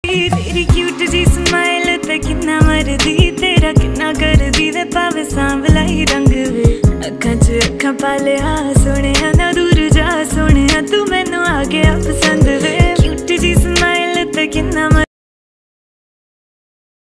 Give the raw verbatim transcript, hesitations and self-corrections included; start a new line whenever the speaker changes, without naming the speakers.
तेरी क्यूट जी स्माइल ते किन्ना मरदी तेरा किन्ना करदी वे पावे सांवला ही रंग वे अखां च अखां पा लिया सोहणिया ना दूर जा सोहणिया तू मैनू आ गया पसंद वे।